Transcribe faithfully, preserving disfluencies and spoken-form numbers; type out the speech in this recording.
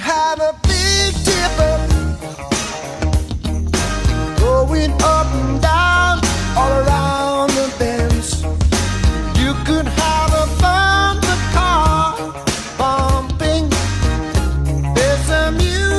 have a big tipper going up and down all around the bends. You could have a bumper car bumping. There's a music